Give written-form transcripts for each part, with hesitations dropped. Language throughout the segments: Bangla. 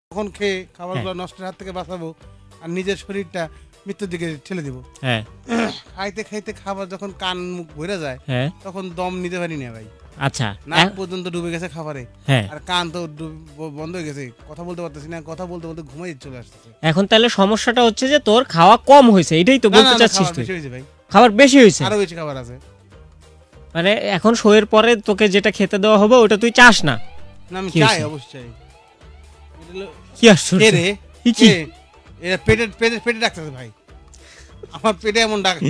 তখন খেয়ে খাবারগুলো নষ্টের হাত থেকে বাঁচাবো আর নিজের শরীরটা মৃত্যুর দিকে ঠেলে দিব। হ্যাঁ খাইতে খাইতে খাবার যখন কান মুখ ভরে যায় হ্যাঁ তখন দম নিতে পারি না ভাই। আচ্ছা নাক পর্যন্ত ডুবে গেছে খাবারে, হ্যাঁ আর কান তো বন্ধ হয়ে গেছে, কথা বলতে পারতেছি না, কথা বলতে বলতে ঘুমাই চলে আসতেছে। এখন তাহলে সমস্যাটা হচ্ছে যে তোর খাওয়া কম হয়েছে, এটাই তো বলতে চাচ্ছিস তুই? বেশি হয়েছে ভাই, খাবার বেশি হয়েছে, আরো বেশি খাবার আছে। মানে এখন শোয়ের পরে তোকে যেটা খেতে দেওয়া হবে ওটা তুই চাস না? না আমি কি চাই, হয়েছে? অবশ্যই। কি আশ্চর্য! কে রে? কি কি? এরা পেটে পেটে পেটে ডাকতেছে ভাই, আমার পেটে এমন ডাক,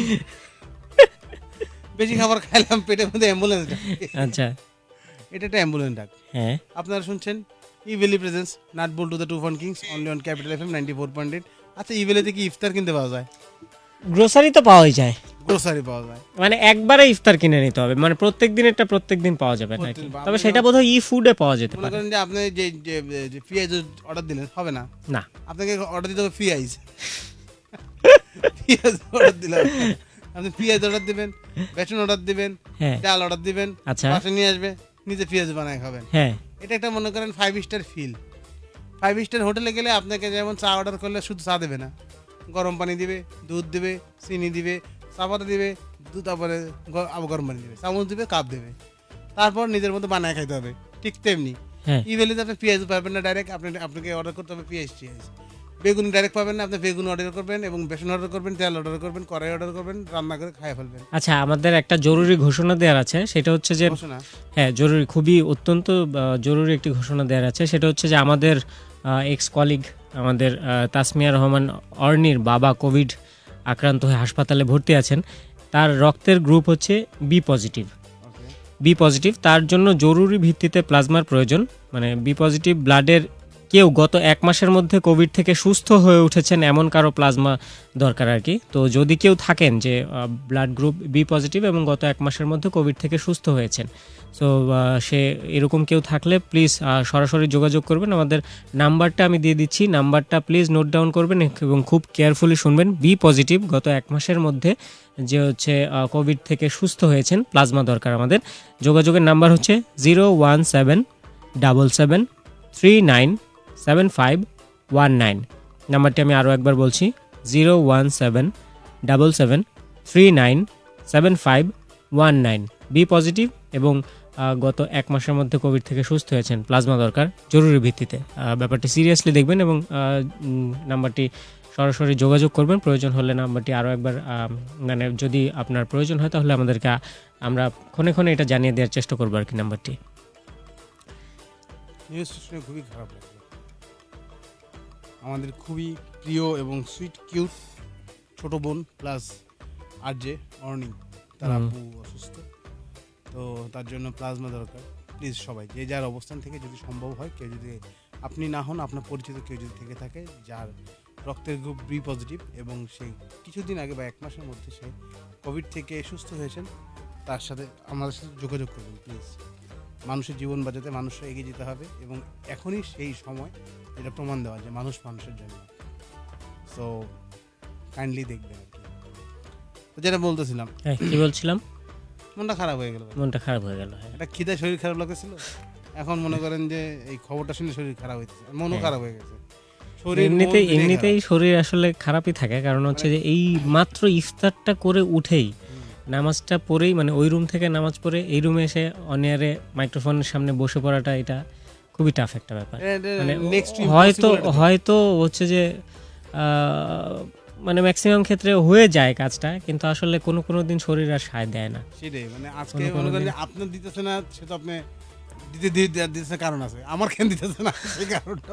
বেশি খাবার খাইলাম পেটের মধ্যে অ্যাম্বুলেন্স ডাক। আচ্ছা এটা একটা অ্যাম্বুলেন্স ডাক। হ্যাঁ আপনারা শুনছেন Evaly presents nut Boltu the two fun kings only on capital FM 94.8। আচ্ছা ইভেলিতে কি ইফতার কিনতে পাওয়া যায়? গ্রোসারি তো পাওয়াই যায়, গ্রোসারি পাওয়া যায়, মানে একবারে ইফতার কিনে নিতে হবে, মানে প্রত্যেক দিনেরটা প্রত্যেক দিন পাওয়া যাবে নাকি? প্রত্যেকদিন। তবে সেটা বোধহয় ই ফুডে পাওয়া যেতে মনে পারে। করেন যে আপনি যে পেঁয়াজ অর্ডার দিলেন, হবে না, না আপনাকে অর্ডার দিতে হবে পেঁয়াজ। পেঁয়াজ অর্ডার দিলাম, আপনি পেঁয়াজ অর্ডার দিবেন, বেসন অর্ডার দিবেন, হ্যাঁ ডাল অর্ডার দিবেন, আচ্ছা বাসে নিয়ে আসবে, নিজে পেঁয়াজ বানায় খাবেন। হ্যাঁ এটা একটা মনে করেন 5 স্টার ফিল। 5 স্টার হোটেলে গেলে আপনাকে যেমন চা অর্ডার করলে শুধু চা দেবে না, গরম পানি দিবে, দুধ দিবে, চিনি দিবে, চা পাতা দিবে, দুধ তারপরে আবার গরম পানি দিবে, চামচ দিবে, কাপ দেবে, তারপর নিজের মতো বানায় খাইতে হবে। ঠিক তেমনি হ্যাঁ ইভেলিতে আপনি পেঁয়াজ পাবেন না ডাইরেক্ট, আপনাকে অর্ডার করতে হবে পেঁয়াজ। বেগুন ডাইরেক্ট পাবেন না, আপনি বেগুন অর্ডার করবেন এবং বেসন অর্ডার করবেন, তেল অর্ডার করবেন, কড়াই অর্ডার করবেন, রান্না করে খাইয়ে ফেলবেন। আচ্ছা আমাদের একটা জরুরি ঘোষণা দেওয়ার আছে, সেটা হচ্ছে যে ঘোষণা? হ্যাঁ জরুরি, খুবই অত্যন্ত জরুরি একটি ঘোষণা দেওয়ার আছে। সেটা হচ্ছে যে আমাদের এক্স কলিগ আমাদের তাসমিয়া রহমান অর্নির বাবা কোভিড আক্রান্ত হয়ে হাসপাতালে ভর্তি আছেন। তার রক্তের গ্রুপ হচ্ছে B positive. Okay. B positive, তার জন্য জরুরি ভিত্তিতে প্লাজমার প্রয়োজন। মানে বি পজিটিভ ব্লাডের কেউ গত 1 মাসের মধ্যে কোভিড থেকে সুস্থ হয়ে উঠেছেন এমন কারো প্লাজমা দরকার আর কি। তো যদি কেউ থাকেন যে ব্লাড গ্রুপ বি পজিটিভ এবং গত 1 মাসের মধ্যে কোভিড থেকে সুস্থ হয়েছেন, সো সে এরকম কেউ থাকলে প্লিজ সরাসরি যোগাযোগ করবেন। আমাদের নাম্বারটা আমি দিয়ে দিচ্ছি, নাম্বারটা প্লিজ নোট ডাউন করবেন এবং খুব কেয়ারফুলি শুনবেন। বি পজিটিভ গত 1 মাসের মধ্যে যে হচ্ছে কোভিড থেকে সুস্থ হয়েছেন, প্লাজমা দরকার আমাদের। যোগাযোগের নাম্বার হচ্ছে 01777397519। নাম্বারটি আমি আরও একবার বলছি, 01777397519। বি পজিটিভ এবং গত 1 মাসের মধ্যে কোভিড থেকে সুস্থ হয়েছেন, প্লাজমা দরকার জরুরি ভিত্তিতে। ব্যাপারটি সিরিয়াসলি দেখবেন এবং নাম্বারটি সরাসরি যোগাযোগ করবেন। প্রয়োজন হলে নাম্বারটি আরও একবার মানে যদি আপনার প্রয়োজন হয় তাহলে আমাদেরকে আমরা ক্ষণে ক্ষণে এটা জানিয়ে দেওয়ার চেষ্টা করবো আর কি নাম্বারটি। নিউজটা শুনে খুবই খারাপ লাগলো। আমাদের খুবই প্রিয় এবং সুইট কিউট ছোট বোন প্লাস আরজে অর্নিং, তার আব্বু অসুস্থ, তো তার জন্য প্লাজমা দরকার। প্লিজ সবাই যে যার অবস্থান থেকে যদি সম্ভব হয়, কেউ যদি আপনি না হন, আপনার পরিচিত কেউ যদি থেকে থাকে যার রক্তের গ্রুপ বি পজিটিভ এবং সে কিছুদিন আগে বা 1 মাসের মধ্যে সে কোভিড থেকে সুস্থ হয়েছেন, তার সাথে আমাদের সাথে যোগাযোগ করবেন প্লিজ। মানুষের জীবন বাঁচাতে মানুষরা এগিয়ে যেতে হবে এবং এখনই সেই সময় এটা প্রমাণ দেওয়া যে মানুষ মানুষের জন্য। সো কাইন্ডলি দেখবেন আর কি। তো যেটা বলতেছিলাম, হ্যাঁ কি বলছিলাম, মনটা খারাপ হয়ে গেল, মনটা খারাপ হয়ে গেল। হ্যাঁ একটা খিদায় শরীর খারাপ লাগতেছিল, এখন মনে করেন যে এই খবরটা শুনে শরীর খারাপ হয়েছে, মনও খারাপ হয়ে গেছে। এমনিতেই শরীর আসলে খারাপই থাকে, কারণ হচ্ছে যে এই মাত্র ইফতারটা করে উঠেই নামাজটা পড়েই, মানে ওই রুম থেকে নামাজ পড়ে এই রুমে এসে অনিয়ারে মাইক্রোফোনের সামনে বসে পড়াটা, এটা খুবই টাফ একটা ব্যাপার। মানে হয়তো হচ্ছে যে মানে ম্যাক্সিমাম ক্ষেত্রে হয়ে যায় কাজটা, কিন্তু আসলে কোনো দিন শরীর আর সায় দেয় না। সেটাই, মানে আজকে মনে করেন যে আপনার দিতেছে না, সে তো আপনি দিতেছে কারণ আছে, আমার কেন দিতেছে না সেই কারণটা।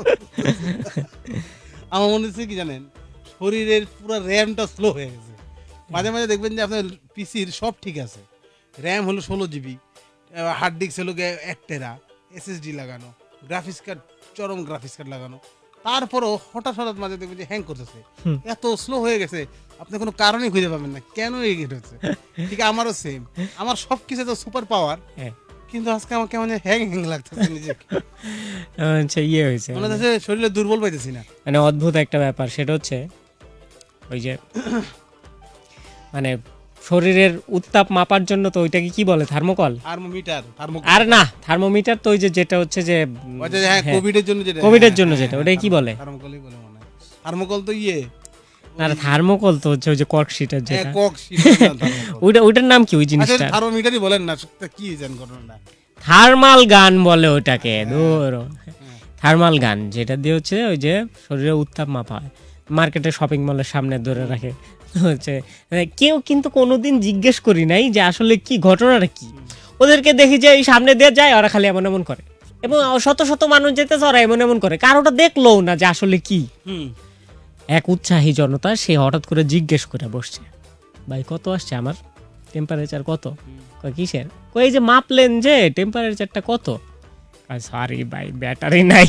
আমার মনে হচ্ছে কি জানেন, শরীরের পুরো র্যামটা স্লো হয়ে গেছে। মাঝে মাঝে দেখবেন যে আপনার পিসির সব ঠিক আছে, র্যাম হলো 16 GB, হার্ড ডিস্ক হলো 1 টেরা, SSD লাগানো, গ্রাফিক্স কার্ড চরম গ্রাফিক্স কার্ড লাগানো, তারপরও হঠাৎ মাঝে দেখবেন যে হ্যাং করতেছে, এত স্লো হয়ে গেছে আপনি কোনো কারণই খুঁজে পাবেন না কেন এই হচ্ছে। ঠিক আমারও সেম, আমার সব কিছু তো সুপার পাওয়ার, কিন্তু আজকে আমার কেমন হ্যাং লাগতেছে নিজেকে, আচ্ছা ইয়ে হয়েছে, মনে হচ্ছে শরীরে দুর্বল পাইতেছি না। মানে অদ্ভুত একটা ব্যাপার, সেটা হচ্ছে ওই যে মানে শরীরের উত্তাপ মাপার জন্য তো ওইটাকে কি বলে, থার্মোকল? থার্মোমিটার। আর না, থার্মোমিটার তো ওই যে যেটা হচ্ছে যে হ্যাঁ, কোভিডের জন্য যেটা, কোভিডের জন্য যেটা, ওটাই কি বলে? থার্মোকলই বলে মনে হয়। থার্মোকল তো ইয়ে, না থার্মোকল তো হচ্ছে ওই যে কর্ক শিটের যেটা, কক শীট। ওইটার নাম কি ওই আচ্ছা, জিনিসটা? থার্মোমিটারই বলেন না, সত্যি কি জানেন ঘটনাটা? থার্মাল গান বলে ওটাকে, ধরো থার্মাল গান, যেটা দিয়ে হচ্ছে ওই যে শরীরের উত্তাপ মাপা হয়, মার্কেটে শপিং মলের সামনে ধরে রাখে হচ্ছে। কেউ কিন্তু কোনোদিন জিজ্ঞেস করি নাই যে আসলে কি ঘটনাটা কি। ওদেরকে দেখি যে এই সামনে দিয়ে যায়, ওরা খালি এমন এমন করে, এবং শত শত মানুষ যেতেছে, ওরা এমন এমন করে, কারোটা দেখলোও না যে আসলে কি। এক উৎসাহী জনতা সে হঠাৎ করে জিজ্ঞেস করে বসছে, ভাই কত আসছে আমার টেম্পারেচার কত? কয় কিসের? কই এই যে মাপলেন যে টেম্পারেচারটা কত? সরি ভাই ব্যাটারি নাই।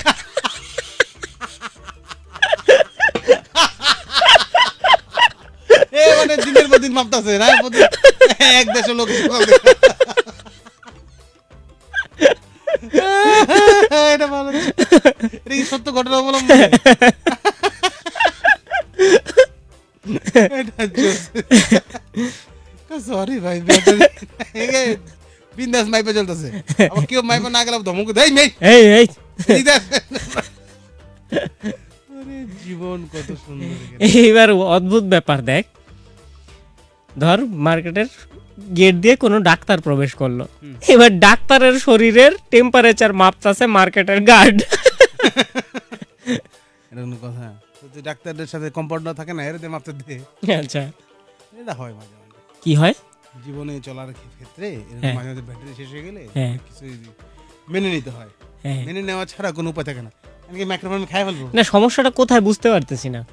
মানে দিনের পর দিন মাপতাছে না, এক দেশের লোক। এটা ভালো, এটা কি সত্য ঘটনা অবলম্বন? সরি ভাই, বিন্দাস মাইপে চলতেছে, আবার কেউ মাইপে না গেলে ধমক দেয়। জীবন কত সুন্দর। এইবার অদ্ভুত ব্যাপার দেখ, ধর মার্কেটের গেট দিয়ে কোনো ডাক্তার প্রবেশ করলো, এবার ডাক্তারের শরীরের টেম্পারেচার মাপতাছে মার্কেটের গার্ড। এটা কোনো কথা? ডাক্তারদের সাথে কম্পাউন্ডার থাকে না, এর দিয়ে মাপতে দে। আচ্ছা, এটা হয় মাঝে মাঝে। কি হয় জীবনে চলার ক্ষেত্রে হ্যাঁ। মাঝে মাঝে ব্যাটারি শেষ হয়ে গেলে হ্যাঁ। কিছু মেনে নিতে হয়। হ্যাঁ। মেনে নেওয়া ছাড়া কোনো উপায় থাকে না। আমি কি মাইক্রোফোন খাই ফেলবো? না, সমস্যাটা কোথায় বুঝতে পারতেছি না।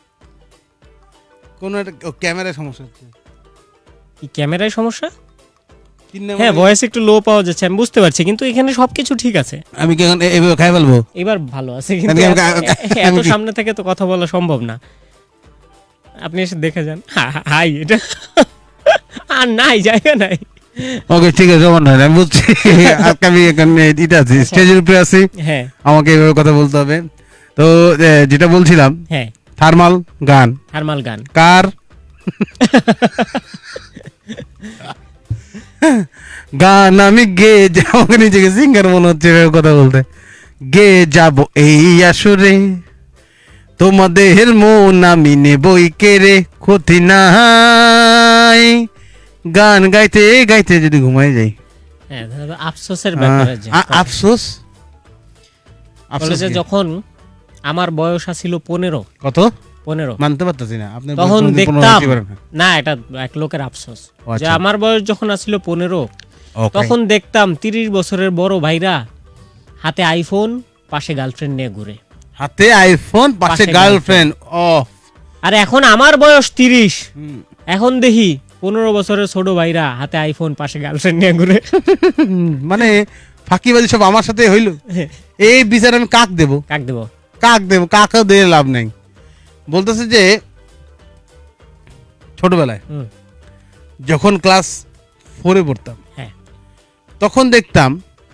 কোনো একটা ক্যামেরায় সমস্যা হচ্ছে। কি ক্যামেরায় সমস্যা? 3 নম্বর। হ্যাঁ, ভয়েস একটু লো পাওয়া যাচ্ছে, আমি বুঝতে পারছি, কিন্তু এখানে সবকিছু ঠিক আছে। আমি কি এখন এভাবে খাই ফেলবো? এবার ভালো আছে, কিন্তু এত সামনে থেকে তো কথা বলা সম্ভব না। আপনি এসে দেখে যান। হাই, এটা আর নাই, জায়গা নাই। ওকে, ঠিক আছে, আমি বুঝছি। আজকে আমি এখানে এটা আছি, স্টেজের উপরে আছি, হ্যাঁ আমাকে এভাবে কথা বলতে হবে। তো যেটা বলছিলাম, হ্যাঁ, থার্মাল গান। থার্মাল গান কার গান আমি গে যাব, নিজেকে সিঙ্গার মনে হচ্ছে এভাবে কথা বলতে। গে যাব এই আসরে, তোমাদের মন আমি নেবই কেড়ে, ক্ষতি নাই। গান গাইতে গাইতে যদি ঘুমাই যাই, হ্যাঁ, আফসোসের ব্যাপার আছে। আফসোস কলেজে যখন আমার বয়স ছিল 15, কত 15 মানতে পারতেছি না, আপনি তখন দেখতাম না, এটা এক লোকের আফসোস যে আমার বয়স যখন ছিল 15, তখন দেখতাম 30 বছরের বড় ভাইরা হাতে আইফোন, পাশে গার্লফ্রেন্ড নিয়ে ঘুরে। হাতে আইফোন, পাশে গার্লফ্রেন্ড। ও, আর এখন আমার বয়স 30, এখন দেখি 15 বছরের ছোট ভাইরা হাতে আইফোন, পাশে গার্লফ্রেন্ড নিয়ে ঘুরে। মানে ফাঁকিবাজি সব আমার সাথে হইল। এই বিচার আমি কাক দেব? কাকেও দিয়ে লাভ নাই। বলতেছে যে ছোটবেলায় যখন ক্লাস 4-এ পড়তাম, তখন দেখতাম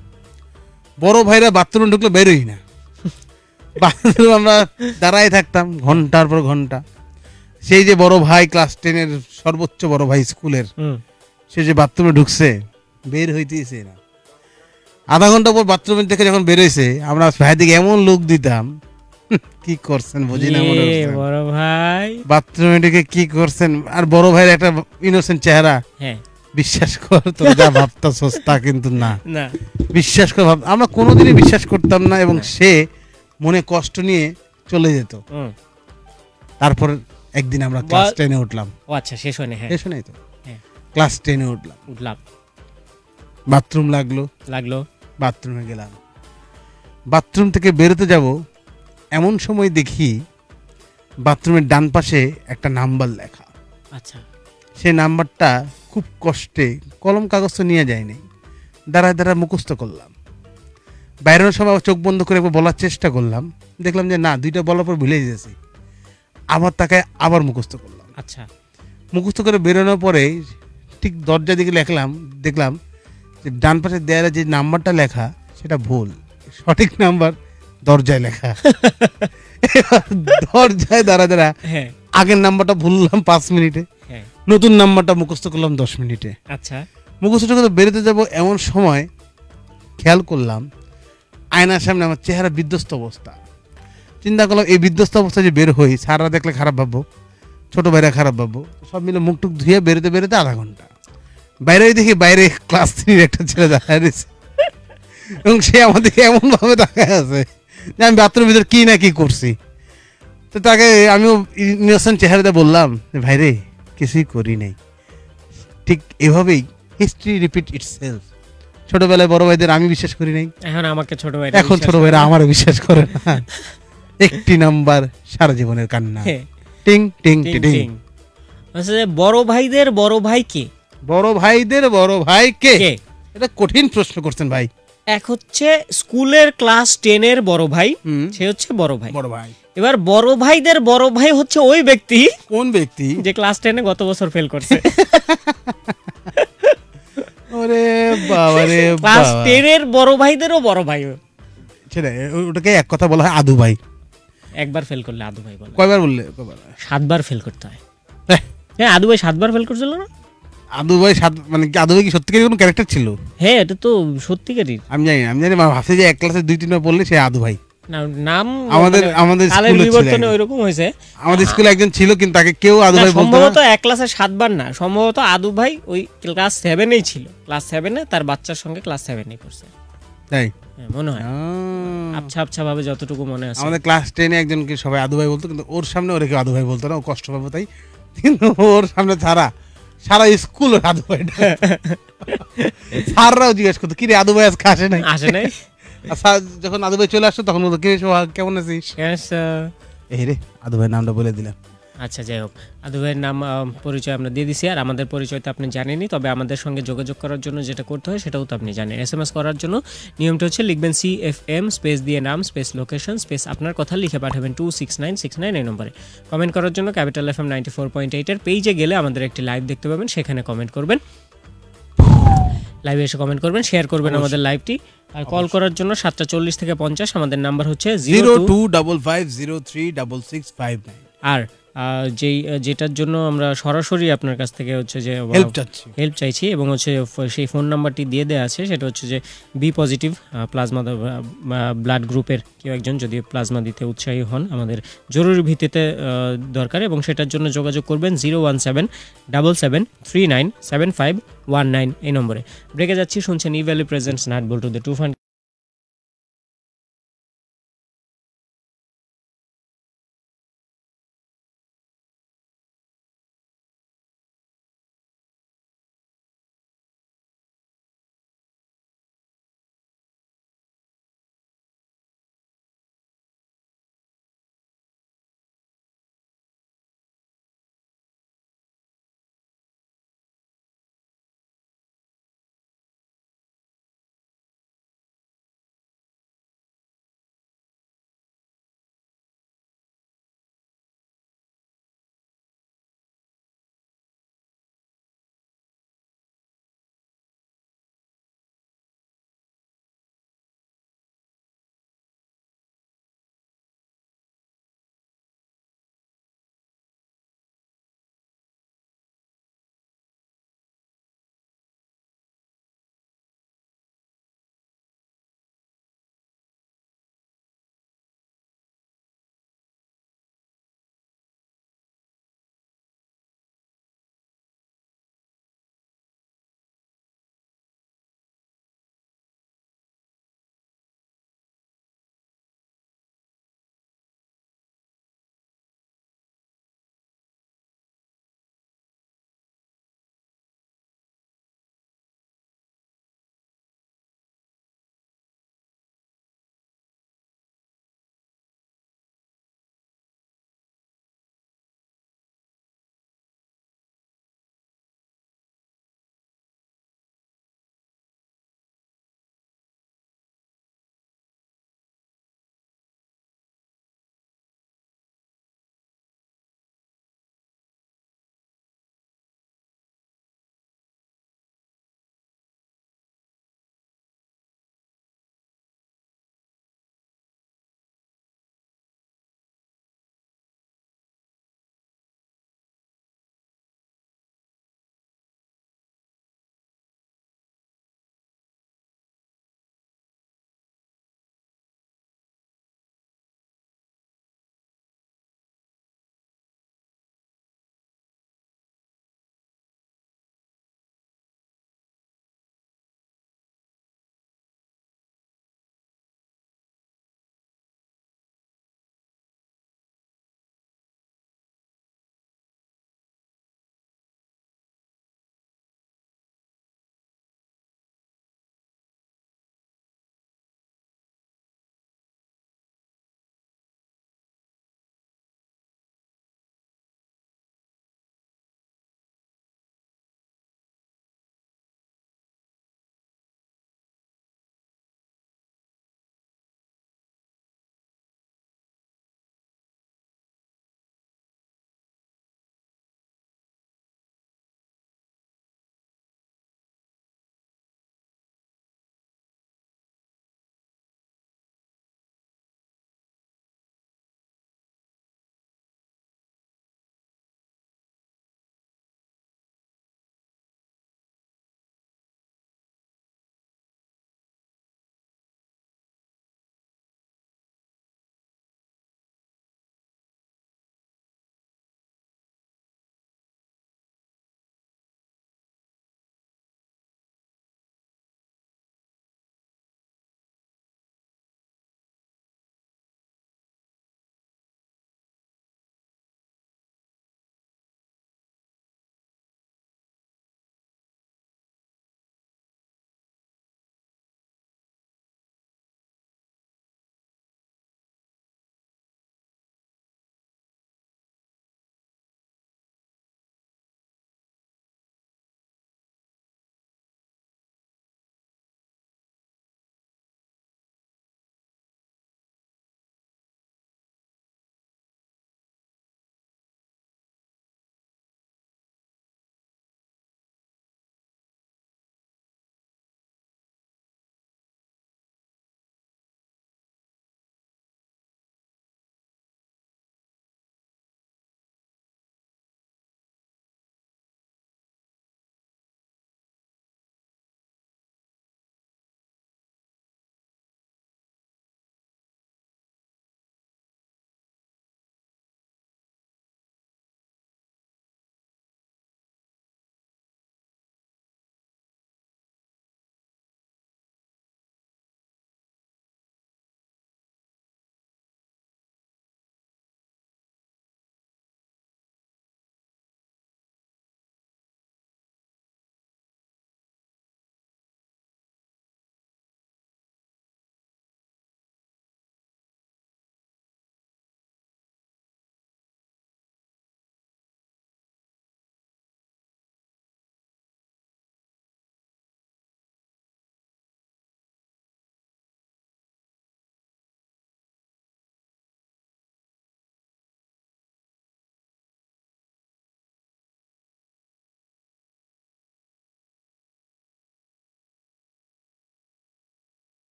বড় ভাইরা বাথরুমে ঢুকলে বেরোই না, বাথরুম আমরা দাঁড়াই থাকতাম ঘন্টার পর ঘন্টা। সেই যে বড় ভাই ক্লাস 10-এর সর্বোচ্চ বড় ভাই স্কুলের, সে যে বাথরুমে ঢুকছে, বের হইতেছে না। আধা ঘন্টা পর বাথরুমে থেকে যখন বেরোইছে, আমরা ভাই দিকে এমন লোক দিতাম, কি করছেন বুঝি না, বড় ভাই বাথরুমে ঢুকে কি করছেন। আর বড় ভাইয়ের একটা ইনোসেন্ট চেহারা, বিশ্বাস কর তো, যা ভাবতাছস তা কিন্তু না, বিশ্বাস কর, আমরা কোনোদিনই বিশ্বাস করতাম না। এবং সে মনে কষ্ট নিয়ে চলে যেত। তারপর একদিন আমরা ক্লাস 10-এ উঠলাম। ও আচ্ছা, শেষ হয় নাই তো, ক্লাস 10-এ উঠলাম, বাথরুম লাগলো, বাথরুমে গেলাম। বাথরুম থেকে বেরোতে যাব, এমন সময় দেখি বাথরুমের ডান পাশে একটা নাম্বার লেখা। আচ্ছা, সেই নাম্বারটা খুব কষ্টে, কলম কাগজ তো নিয়ে যায়নি, দাঁড়ায় দাঁড়ায় মুখস্থ করলাম। বাইরের সময় চোখ বন্ধ করে বলার চেষ্টা করলাম, দেখলাম যে না, 2টা বলার পর ভুলে গেছি। আবার তাকে আবার মুখস্থ করলাম। আচ্ছা, মুখস্থ করে বেরোনোর পরে ঠিক দরজা দিকে দেখলাম যে ডান পাশে দেয়ালে যে নাম্বারটা লেখা সেটা ভুল, সঠিক নাম্বার দরজায় লেখা। দরজায় দাঁড়া আগের নাম্বারটা ভুললাম 5 মিনিটে, নতুন নাম্বারটা মুখস্থ করলাম 10 মিনিটে। আচ্ছা মুখস্থ করে বেরোতে যাব, এমন সময় খেয়াল করলাম আয়নার সামনে আমার চেহারা বিধ্বস্ত অবস্থা। চিন্তা করলাম এই বিধ্বস্ত অবস্থা যে বের হই, স্যাররা দেখলে খারাপ ভাববো, ছোট ভাইরা খারাপ ভাববো, সব মিলে মুখ টুক ধুয়ে বেরোতে বেরোতে আধা ঘন্টা। বাইরে দেখি বাইরে ক্লাস 3 একটা ছেলে দাঁড়ায় রয়েছে এবং সে আমাদেরকে এমন ভাবে তাকায় আছে যে আমি বাথরুমের ভিতর কি না কি করছি। তো তাকে আমিও ইনোসেন্ট চেহারাতে বললাম যে ভাইরে কিছুই করি নাই। ঠিক এভাবেই হিস্ট্রি রিপিট ইটসেলফ। ছোটবেলায় বড় ভাইদের আমি বিশ্বাস করি নাই, এখন আমাকে ছোট ভাই, এখন ছোট ভাইরা আমারও বিশ্বাস করে না। একটি নাম্বার সারা জীবনের কান্না। টিং টিং টিং। আচ্ছা, বড় ভাইদের বড় ভাই কে? বড় ভাইদের বড় ভাই কে? এটা কঠিন প্রশ্ন করছেন ভাই। এক হচ্ছে স্কুলের ক্লাস 10 এর বড় ভাই, সে হচ্ছে বড় ভাই। বড় ভাই। এবার বড় ভাইদের বড় ভাই হচ্ছে ওই ব্যক্তি, কোন ব্যক্তি? যে ক্লাস 10 এ গত বছর ফেল করছে। ওরে বাবা রে বাবা। ক্লাস 10 এর বড় ভাইদেরও বড় ভাই। সেটা ওটাকে এক কথা বলা হয় আদু ভাই। একবার ফেল করলে আদু ভাই বলে। কয়বার বললে? কয়বার? 7 বার ফেল করতে হয়। হ্যাঁ, আদু ভাই 7 বার ফেল করছিল না? আদু ভাই মানে কি আদু ভাই কি সত্যিকারের কোনো ক্যারেক্টার ছিল? হ্যাঁ, এটা তো সত্যিকারই। আমি জানি ভাবছি যে এক ক্লাসে 2-3 বার বললে সে আদু ভাই। নাম আমাদের স্কুলে বিবর্তনে ওইরকম হয়েছে। আমাদের স্কুলে একজন ছিল, কিন্তু তাকে কেউ আদু ভাই বলতো না। সম্ভবত এক ক্লাসে 7 বার না, সম্ভবত আদু ভাই ওই ক্লাস 7 এই ছিল। ক্লাস 7 এ তার বাচ্চার সঙ্গে ক্লাস 7 এই পড়ছে, তাই মনে হয়। আচ্ছা আচ্ছা ভাবে যতটুকু মনে আছে। আমাদের ক্লাস 10 এ একজনকে সবাই আদু ভাই বলতো, কিন্তু ওর সামনে ওরে কেউ আদু ভাই বলতো না, ও কষ্ট পাবো তাই। কিন্তু ওর সামনে সারা স্কুল আদু ভাই। স্যাররাও জিজ্ঞেস করতো, কি রে আদু ভাই আজকে আসে নাই? যখন আদু ভাই চলে আসতো তখন বলতো, কি রে সোহাগ কেমন আছিস? এই রে আদু ভাই নামটা বলে দিলাম। আচ্ছা, যাই হোক, আদু ভাইয়ের নাম পরিচয় আমরা দিয়ে দিছি। আর আমাদের পরিচয় তো আপনি জানেনই, তবে আমাদের সঙ্গে যোগাযোগ করার জন্য যেটা করতে হয় সেটাও তো আপনি জানেন। SMS করার জন্য নিয়মটা হচ্ছে লিখবেন CFM স্পেস দিয়ে নাম স্পেস লোকেশন স্পেস আপনার কথা লিখে পাঠাবেন 26969 এই নম্বরে। কমেন্ট করার জন্য ক্যাপিটাল FM 94.8 এর পেজে গেলে আমাদের একটি লাইভ দেখতে পাবেন, সেখানে কমেন্ট করবেন। লাইভে এসে কমেন্ট করবেন, শেয়ার করবেন আমাদের লাইভটি। আর কল করার জন্য 740 থেকে 50 আমাদের নাম্বার হচ্ছে 0255036659। আর যেটার জন্য আমরা সরাসরি আপনার কাছ থেকে হচ্ছে যে হেল্প চাইছি, এবং হচ্ছে সেই ফোন নাম্বারটি দিয়ে দেওয়া আছে, সেটা হচ্ছে যে বি পজিটিভ প্লাজমা ব্লাড গ্রুপের কেউ একজন যদি প্লাজমা দিতে উৎসাহী হন, আমাদের জরুরি ভিত্তিতে দরকার, এবং সেটার জন্য যোগাযোগ করবেন 01777397519 এই নম্বরে। ব্রেকে যাচ্ছি, শুনছেন Evaly presents nut Boltu the two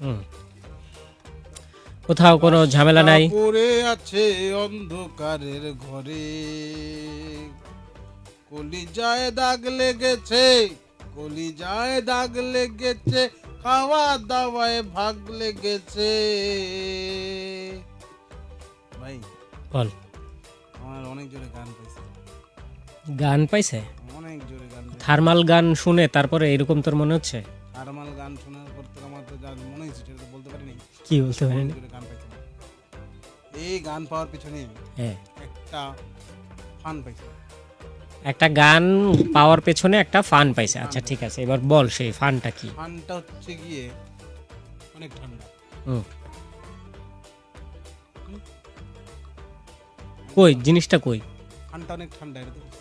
হুম। কোথাও কোনো ঝামেলা নাই? পড়ে আছে অন্ধকারের ঘরে, কলিজায় দাগ লেগেছে, কলিজায় দাগ লেগেছে, খাওয়া দাওয়ায় ভাগ লেগেছে। ভাই বল। আমার অনেক জোরে গান পাইছে, গান পাইছে? অনেক জোরে গান পাইছে। থার্মাল গান শুনে তারপরে এরকম তোর মনে হচ্ছে? থার্মাল গান শোনার পর থেকে আমার তো যা মনে হয়েছে সেটা তো বলতে পারিনি। কি বলতে পারেন? অনেক জোরে গান পাইছে। এই গান পাওয়ার পিছনে হ্যাঁ, একটা ফান পাইছে। একটা গান পাওয়ার পেছনে একটা ফান পাইছে। আচ্ছা ঠিক আছে, এবার বল সেই ফানটা কি? ফানটা হচ্ছে গিয়ে অনেক ঠান্ডা। হুম। কই জিনিসটা কই? ফানটা অনেক ঠান্ডা, এটা তো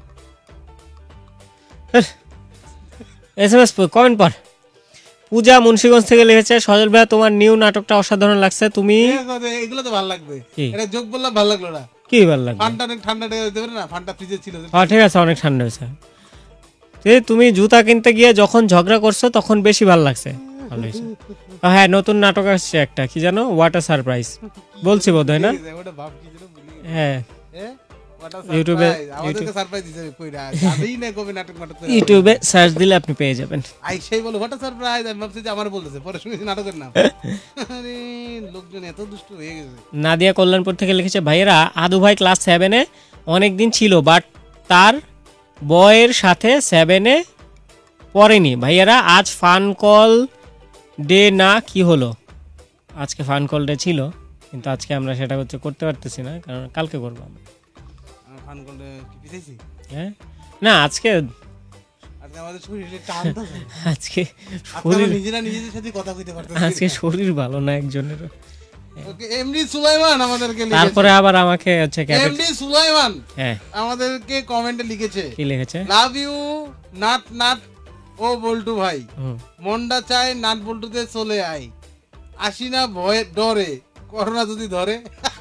এসএমএস কমেন্ট পর। পূজা মুন্সিগঞ্জ থেকে লিখেছে, সজল ভাইয়া তোমার নিউ নাটকটা অসাধারণ লাগছে। তুমি এগুলো তো ভালো লাগবে, কি? এটা যোগ বললাম ভালো লাগলো না। কি ভালো লাগবে? ফানটা অনেক ঠান্ডা দেবে না, ফানটা ফ্রিজে ছিল। হ্যাঁ ঠিক আছে, অনেক ঠান্ডা হয়েছে। তুমি জুতা কিনতে গিয়ে যখন ঝগড়া করছো তখন বেশি ভালো লাগছে। ভালো হয়েছে। হ্যাঁ, নতুন নাটক আসছে একটা, কি জানো, হোয়াট আ সারপ্রাইজ বলছি বোধ হয় না? ওটা ভাব কি যেন ভুলে গেছি। হ্যাঁ, ইউটিউবে আমাদেরকে সারপ্রাইজ দিছে কইরা যাবেই না কবে নাটক করে। ইউটিউবে সার্চ দিলে আপনি পেয়ে যাবেন। আইসাই বলো হোয়াট আ সারপ্রাইজ, আমি ভাবছি যে আমার বলতেছে, পরে শুনেছি নাটকের নাম। আরে লোকজন এত দুষ্ট হয়ে গেছে। নাদিয়া কল্যাণপুর থেকে লিখেছে, ভাইয়েরা আদু ভাই ক্লাস 7-এ অনেকদিন ছিল, বাট তার বয়ের সাথে 7-এ পড়েনি। ভাইয়েরা আজ ফান কল ডে না, কি হলো? আজকে ফান কল ডে ছিল, কিন্তু আজকে আমরা সেটা করতে পারতেছি না, কারণ কালকে করবো আমরা। ফান করলে কি পিছাইছি? হ্যাঁ না, আজকে আজকে আমাদের শরীরে টানতেছে, আজকে আপনারা নিজেরা নিজেদের সাথে কথা কইতে পারতেছেন। আজকে শরীর ভালো না একজনের। ওকে, এমডি সুলাইমান আমাদেরকে লিখেছে। তারপরে আবার আমাকে হচ্ছে এমডি সুলাইমান হ্যাঁ আমাদেরকে কমেন্টে লিখেছে, কি লিখেছে? লাভ ইউ নাট নাট ও বল্টু ভাই, হুম। মন্ডা চায় নাট বল্টুতে চলে আয়, আসি না ভয়ে ডরে, করোনা যদি ধরে।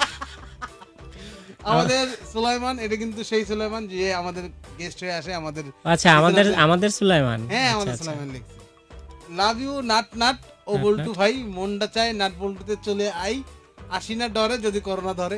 আমাদের সুলাইমান, এটা কিন্তু সেই সুলাইমান যে আমাদের গেস্ট হয়ে আসে আমাদের। আচ্ছা, আমাদের সুলাইমান। হ্যাঁ, আচ্ছা, আমাদের আচ্ছা। সুলাইমান লিখছে, লাভ ইউ নাট নাট ও বল্টু ভাই, মন্ডা চায় নাট বল্টুতে চলে আই, আসি না ডরে যদি করোনা ধরে।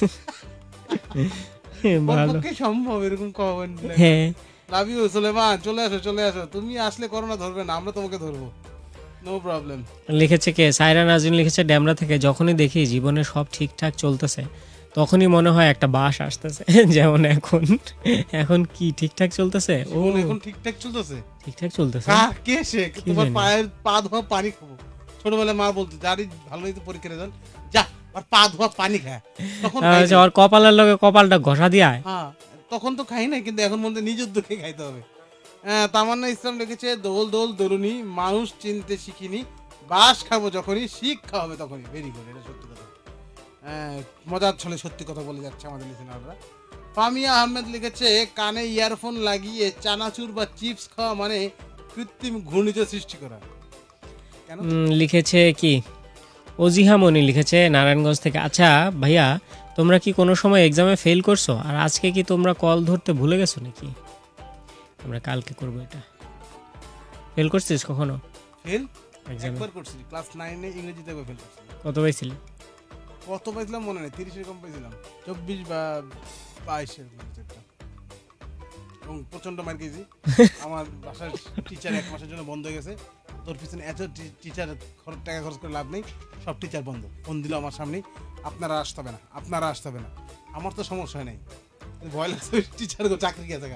ভালো। পক্ষে সম্ভব এরকম কমেন্ট। হ্যাঁ, লাভ ইউ সুলাইমান, চলে আসো চলে আসো, তুমি আসলে করোনা ধরবে না, আমরা তোমাকে ধরবো, নো প্রবলেম। লিখেছে কে? সাইরা নাজরিন লিখেছে, ড্যামরা থেকে, যখনই দেখি জীবনে সব ঠিকঠাক চলতেছে তখনই মনে হয় একটা বাস আসতেছে। যেমন এখন কি ঠিকঠাক চলতেছে? ও এখন ঠিকঠাক চলতেছে, ঠিকঠাক চলতেছে। কে সে? তোমার পায়ের পা ধোয়া পানি খাবো। ছোটবেলায় মা বলতো, যারই ভালো হইতো পরীক্ষা রেজাল্ট, যা আর পা ধোয়া পানি খা। তখন ওর কপালের লগে কপালটা ঘষা দিয়ে আয়। হ্যাঁ, তখন তো খাই না, কিন্তু এখন মধ্যে নিজের দুঃখে খাইতে হবে। তামান্না ইসলাম লিখেছে, দোল দোল দরুনি, মানুষ চিনতে শিখিনি, বাস খাবো যখনই, শিক্ষা হবে তখনই। ভেরি গুড, এটা সত্যি কথা। মজার ছলে সত্যি কথা বলে যাচ্ছে আমাদের লিসেনাররা। ফামিয়া আহমেদ লিখেছে, কানে ইয়ারফোন লাগিয়ে চানাচুর বা চিপস খাওয়া মানে কৃত্রিম ঘূর্ণিঝড় সৃষ্টি করা। কেন? লিখেছে কি অজিহা মনি লিখেছে নারায়ণগঞ্জ থেকে, আচ্ছা ভাইয়া তোমরা কি কোনো সময় এক্সামে ফেল করছো? আর আজকে কি তোমরা কল ধরতে ভুলে গেছো নাকি? আমরা কালকে করবো এটা। ফেল করছিস কখনো? ফেল এক্সামে একবার করছি, ক্লাস 9-এ ইংরেজিতে একবার ফেল করছি। কত পাইছিলি? কত পাইছিলাম মনে নেই, 30 এরকম পাইছিলাম, 24 বা 22 এরকম একটা। এবং প্রচন্ড মার খেয়েছি। আমার বাসার টিচার 1 মাসের জন্য বন্ধ হয়ে গেছে। তোর পিছনে এত টিচার টাকা খরচ করে লাভ নেই, সব টিচার বন্ধ। ফোন দিল আমার সামনে, আপনারা আসতে হবে না, আপনারা আসতে হবে না। আমার তো সমস্যা নেই, ভয় লাগছে টিচার চাকরি গেছে।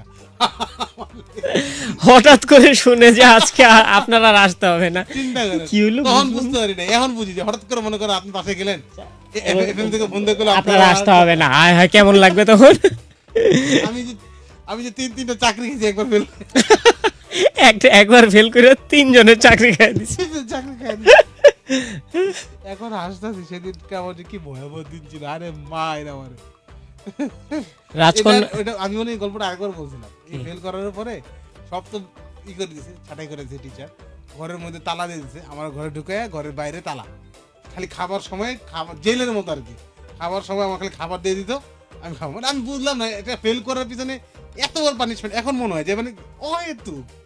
হঠাৎ করে শুনে যে আজকে আপনারা আসতে হবে না, চিন্তা করে কি হলো তখন বুঝতে পারি না, এখন বুঝি যে হঠাৎ করে মনে করো আপনি পাশে গেলেন, এফএম থেকে ফোন দিয়ে করলো আপনারা আসতে হবে না, আয় হায় কেমন লাগবে তখন? আমি যে 3-3টা চাকরি খেয়েছি, একবার ফেল একবার ফেল করে 3 জনের চাকরি খাই দিছি। চাকরি খাই এখন হাসতেছি, সেদিন কেমন কি ভয়াবহ দিন ছিল। আরে মা এরা আমার রাজকন্যা, ওটা আমি মনে এই গল্পটা আরেকবার বলছিলাম। এই ফেল করার পরে সব তো ই করে দিয়েছে, ছাটাই করে দিয়েছে টিচার, ঘরের মধ্যে তালা দিয়ে দিয়েছে, আমার ঘরে ঢুকে ঘরের বাইরে তালা, খালি খাবার সময় খাবার, জেলের মতো আর কি, খাবার সময় আমার খালি খাবার দিয়ে দিত, আমি খাবো। মানে আমি বুঝলাম না এটা ফেল করার পিছনে এত বড় পানিশমেন্ট। এখন মনে হয় যে মানে ও একটু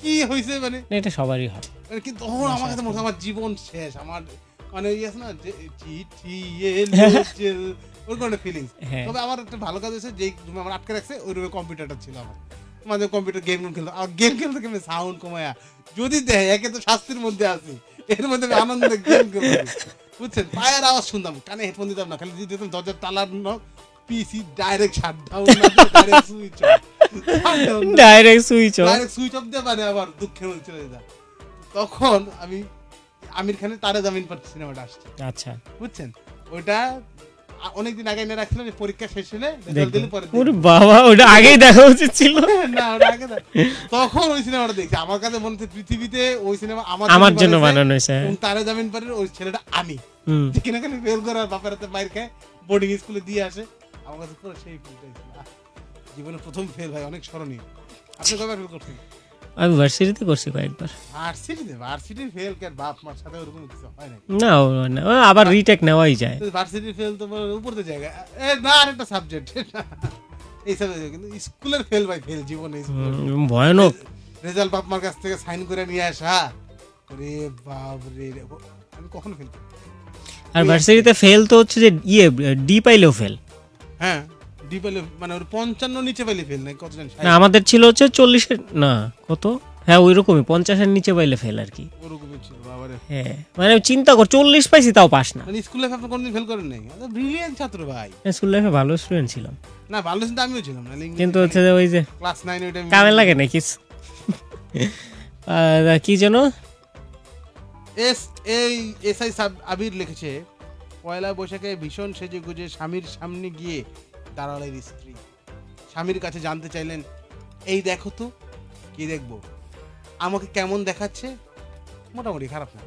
কি হয়েছে মানে না, এটা সবারই হয়। কিন্তু তখন আমার কাছে মনে হয় আমার জীবন শেষ, আমার মানে ইয়ে আছে না যে চিঠি এলো ওর কোনো ফিলিংস। তবে আমার একটা ভালো কাজ হয়েছে, যেই রুমে আমার আটকে রাখছে ওই রুমে কম্পিউটারটা ছিল আমার, মাঝে কম্পিউটার গেম খেলতো, আর গেম খেলতে গেমে সাউন্ড কমায়া যদি দেয়, একে তো শাস্তির মধ্যে আছি, এর মধ্যে আমি আনন্দে গেম খেলতাম, বুঝছেন, পায়ের আওয়াজ শুনতাম, কানে হেডফোন দিতাম না, খালি দিয়ে দিতাম দরজার তালার knock, PC direct shutdown, direct switch off, direct switch off, direct switch off দিয়ে মানে আবার দুঃখের মধ্যে চলে যেতাম। তখন আমি আমির খানের তারে জামিন পার সিনেমাটা আসছে, আচ্ছা বুঝছেন, ওইটা অনেকদিন আগে এনে রাখছিলাম, পরীক্ষা শেষ হলে রেজাল্ট দিলে পরে ওরে বাবা, ওটা আগেই দেখা উচিত ছিল। না ওটা আগে তখন ওই সিনেমাটা দেখছি, আমার কাছে মনে হচ্ছে পৃথিবীতে ওই সিনেমা আমার জন্য বানানো হয়েছে। তারে জামিন পারের ওই ছেলেটা আমি, কিনা খালি ফেল করার বাপের হাতে মাইর খায়, বোর্ডিং স্কুলে দিয়ে আসে, আমার কাছে পুরো সেই ফিলটাই ছিল। জীবনে প্রথম ফেল ভাই, অনেক স্মরণীয়। আপনি কয়বার ফেল করছেন? আমি ভার্সিটিতে করছি কয়েকবার। ভার্সিটির ফেল কে বাপ মার সাথে ওরকম কিছু হয় না। না, আবার রিটেক নেওয়াই যায়। ভার্সিটির ফেল তো উপরে জায়গা না, আরেকটা সাবজেক্ট এই সাবজেক্ট, কিন্তু স্কুলের ফেল ভাই, ফেল জীবনে ভয়ানক। রেজাল্ট বাপ মার কাছ থেকে সাইন করে নিয়ে আসা, রে বাপ রে, আমি কখনো ফেল। আর ভার্সিটিতে ফেল তো হচ্ছে যে ডি পাইলেও ফেল। হ্যাঁ ডি পাইলে মানে 55 নিচে পাইলে ফেল, নাই কত জানি না, আমাদের ছিল হচ্ছে 40 না কত, হ্যাঁ ওই রকমই 50 নিচে পাইলে ফেল আর কি, ওরকমই ছিল বাবারে। হ্যাঁ মানে চিন্তা কর 40 পাইছি তাও পাস না। মানে স্কুল লাইফে আপনি কোনদিন ফেল করেন নাই? ব্রিলিয়ান্ট ছাত্র ভাই। স্কুল লাইফে ভালো স্টুডেন্ট ছিলাম। না ভালো কিন্তু আমিও ছিলাম না, কিন্তু হচ্ছে যে ওই যে ক্লাস 9 ওই টাইম কামে লাগে না কিছু। কি যেন এসআই আবির লিখেছে, পয়লা বৈশাখে ভীষণ সেজে গুজে স্বামীর সামনে গিয়ে দাঁড়ালেন স্ত্রী, স্বামীর কাছে জানতে চাইলেন, এই দেখো তো। কি দেখবো? আমাকে কেমন দেখাচ্ছে? মোটামুটি খারাপ না।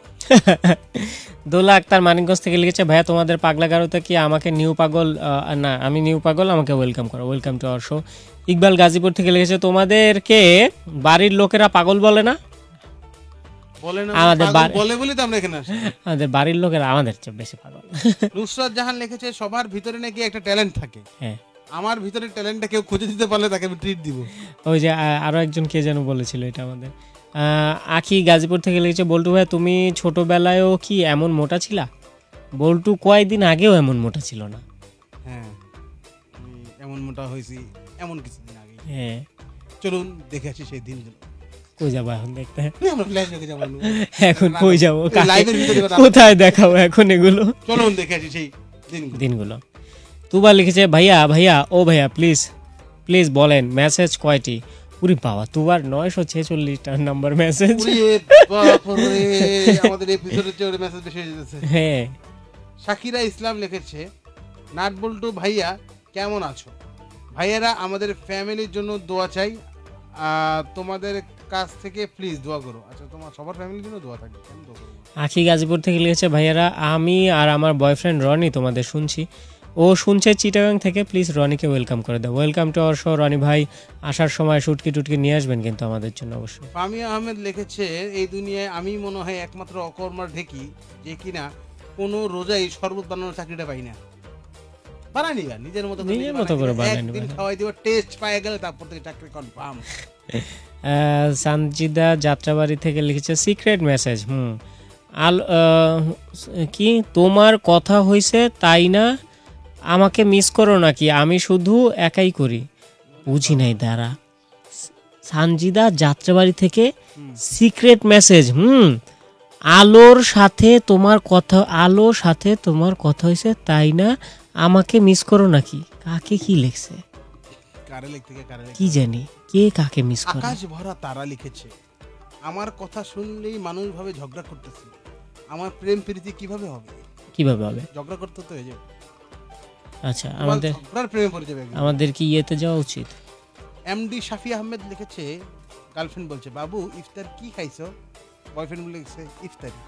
দোলা আক্তার মানিকগঞ্জ থেকে লিখেছে, ভাইয়া তোমাদের পাগলা গারোতে কি আমাকে নিউ পাগল, না আমি নিউ পাগল, আমাকে ওয়েলকাম করো, welcome to our show. Iqbal Gazipur থেকে লিখেছে, তোমাদেরকে বাড়ির লোকেরা পাগল বলে না? বলে না, আমাদের বলে বলি তো আমরা এখানে আসি। আমাদের বাড়ির লোকেরা আমাদের চেয়ে বেশি পাগল। নুসরাত জাহান লিখেছে, সবার ভিতরে নাকি একটা ট্যালেন্ট থাকে, হ্যাঁ আমার ভিতরে ট্যালেন্টটা কেউ খুঁজে দিতে পারলে তাকে আমি ট্রিট দিব। ওই যে আরো একজন কে যেন বলেছিল এটা আমাদের। আখি গাজীপুর থেকে লিখেছে, বল্টু ভাই তুমি ছোটবেলায়ও কি এমন মোটা ছিলা? বল্টু কয়েকদিন আগেও এমন মোটা ছিল না। হ্যাঁ আমি এমন মোটা হয়েছি এমন কিছুদিন আগে। হ্যাঁ চলুন দেখে আসি সেই দিনগুলো। কই যাবো এখন দেখতে? আমরা ফ্ল্যাশব্যাকে যাবো। এখন কই যাবো, লাইভের ভিতরে কোথায় দেখাবো এখন এগুলো? চলুন দেখে আসি সেই দিনগুলো। তুবা লিখেছে, ভাইয়া ও ভাইয়া প্লিজ প্লিজ বলেন মেসেজ কয়টি? পুরি বাবা, তুবার 946টা নাম্বার মেসেজ। আমাদের এপিসোডের চেয়ে মেসেজ বেশি হয়ে যাচ্ছে। হ্যাঁ শাকিরা ইসলাম লিখেছে, নাট বল্টু ভাইয়া কেমন আছো? ভাইয়ারা আমাদের ফ্যামিলির জন্য দোয়া চাই, তোমাদের কাছ থেকে প্লিজ দোয়া করো। আচ্ছা তোমার সবার ফ্যামিলির জন্য দোয়া থাকবে, কেমন দোয়া করবো? আখি গাজীপুর থেকে লিখেছে, ভাইয়ারা আমি আর আমার বয়ফ্রেন্ড রনি তোমাদের শুনছি, ও শুনছে চিটাগাং থেকে, প্লিজ রনিকে ওয়েলকাম করে দাও। Welcome to our show Roni ভাই, আসার সময় শুটকি টুটকি নিয়ে আসবেন কিন্তু আমাদের জন্য অবশ্যই। ফামিয়া আহমেদ লিখেছে, এই দুনিয়ায় আমি মনে হয় একমাত্র অকর্মার ঢেকি যে কিনা কোনো রোজাই শরবত বানানোর চাকরিটা পাই না। বানানি না, নিজের মতো করে একদিন খাওয়াই দিব, টেস্ট পায় গেলে তারপর থেকে চাকরি কনফার্ম। সানজিদা যাত্রাবাড়ি থেকে লিখেছে, সিক্রেট মেসেজ, কি তোমার কথা হইছে তাই না, আমাকে মিস করো নাকি, আমি শুধু একাই করি, বুঝি নাই দাঁড়া। সানজিদা যাত্রাবাড়ি থেকে সিক্রেট মেসেজ, আলোর সাথে তোমার কথা হয়েছে তাই না, আমাকে মিস করো নাকি, কাকে কি লিখছে কি জানি, কে কাকে মিস করে? আকাশ ভরা তারা লিখেছে, আমার কথা শুনলেই মানুষ ভাবে ঝগড়া করতেছে, আমার প্রেম প্রীতি কিভাবে হবে? ঝগড়া করতে তো হয়ে যাবে। আচ্ছা আমাদের কি ইয়েতে যাওয়া উচিত? এমডি শাফি আহমেদ লিখেছে, গার্লফ্রেন্ড বলছে, বাবু ইফতার কি খাইছো? বয়ফ্রেন্ড লিখেছে, ইফতারি।